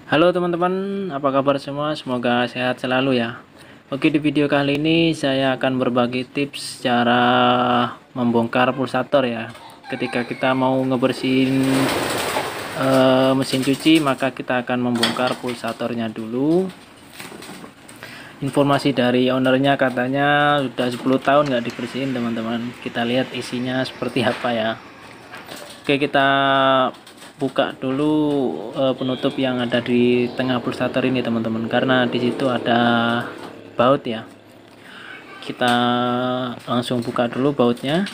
Halo teman-teman, apa kabar semua? Semoga sehat selalu ya. Oke, di video kali ini saya akan berbagi tips cara membongkar pulsator ya. Ketika kita mau ngebersihin mesin cuci, maka kita akan membongkar pulsatornya dulu. Informasi dari ownernya katanya sudah 10 tahun nggak dibersihin teman-teman. Kita lihat isinya seperti apa ya. Oke, kita buka dulu penutup yang ada di tengah pulsator ini teman-teman, karena di situ ada baut ya. Kita langsung buka dulu bautnya.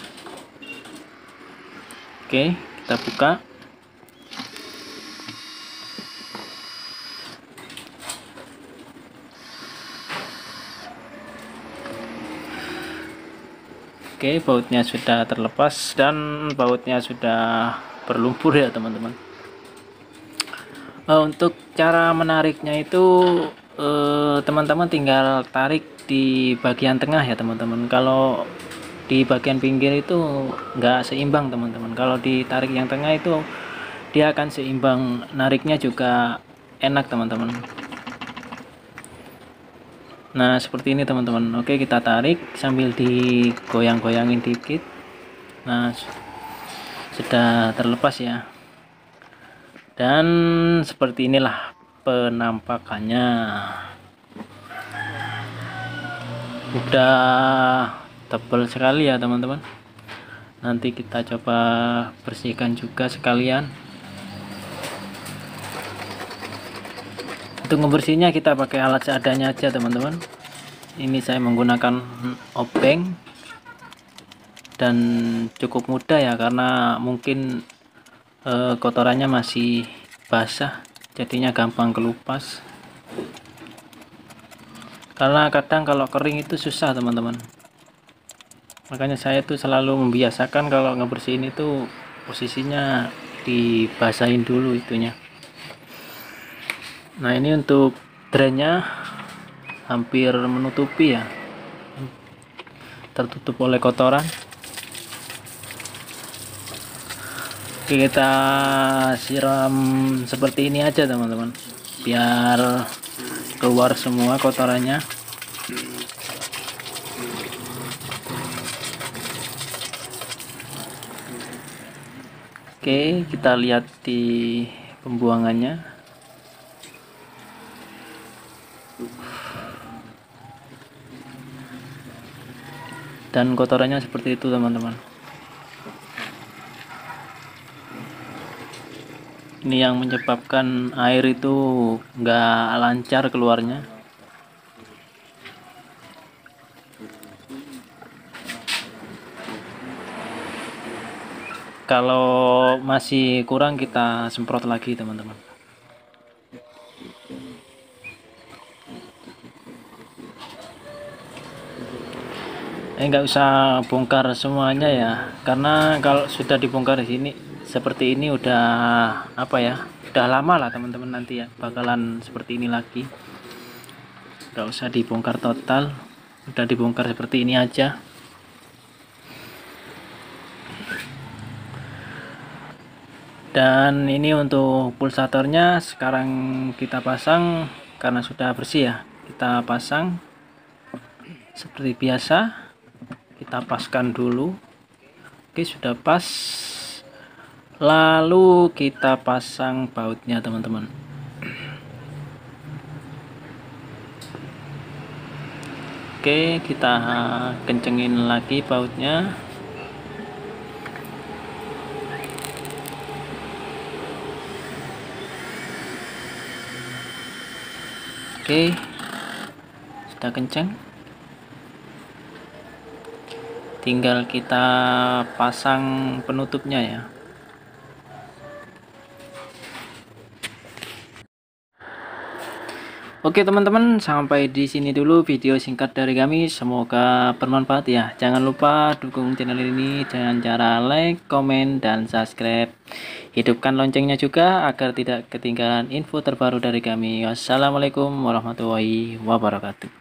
Oke, kita buka. Oke, bautnya sudah terlepas dan bautnya sudah berlumpur ya teman-teman. Untuk cara menariknya itu teman-teman tinggal tarik di bagian tengah ya teman-teman. Kalau di bagian pinggir itu nggak seimbang teman-teman. Kalau ditarik yang tengah itu dia akan seimbang, nariknya juga enak teman-teman. Nah seperti ini teman-teman. Oke, kita tarik sambil digoyang-goyangin dikit. Nah sudah terlepas ya, dan seperti inilah penampakannya. Udah tebal sekali ya teman-teman. Nanti kita coba bersihkan juga sekalian. Untuk ngebersihnya kita pakai alat seadanya aja teman-teman. Ini saya menggunakan obeng dan cukup mudah ya, karena mungkin kotorannya masih basah, jadinya gampang kelupas. Karena kadang kalau kering itu susah teman-teman. Makanya saya tuh selalu membiasakan kalau ngebersihin itu posisinya dibasahin dulu itunya. Nah ini untuk drainnya hampir menutupi ya, tertutup oleh kotoran. Oke, kita siram seperti ini aja teman-teman, biar keluar semua kotorannya. Oke, kita lihat di pembuangannya. Dan kotorannya seperti itu teman-teman. Ini yang menyebabkan air itu nggak lancar keluarnya. Kalau masih kurang kita semprot lagi teman-teman. Nggak usah bongkar semuanya ya, karena kalau sudah dibongkar di sini seperti ini udah apa ya, udah lama lah teman-teman, nanti ya bakalan seperti ini lagi. Nggak usah dibongkar total, udah dibongkar seperti ini aja. Dan ini untuk pulsatornya sekarang kita pasang, karena sudah bersih ya, kita pasang seperti biasa. Kita paskan dulu. Oke, sudah pas. Lalu kita pasang bautnya teman-teman. Oke, kita kencengin lagi bautnya. Oke, sudah kenceng. Tinggal kita pasang penutupnya ya. Oke teman-teman, sampai di sini dulu video singkat dari kami. Semoga bermanfaat ya. Jangan lupa dukung channel ini dengan cara like, komen, dan subscribe. Hidupkan loncengnya juga agar tidak ketinggalan info terbaru dari kami. Wassalamualaikum warahmatullahi wabarakatuh.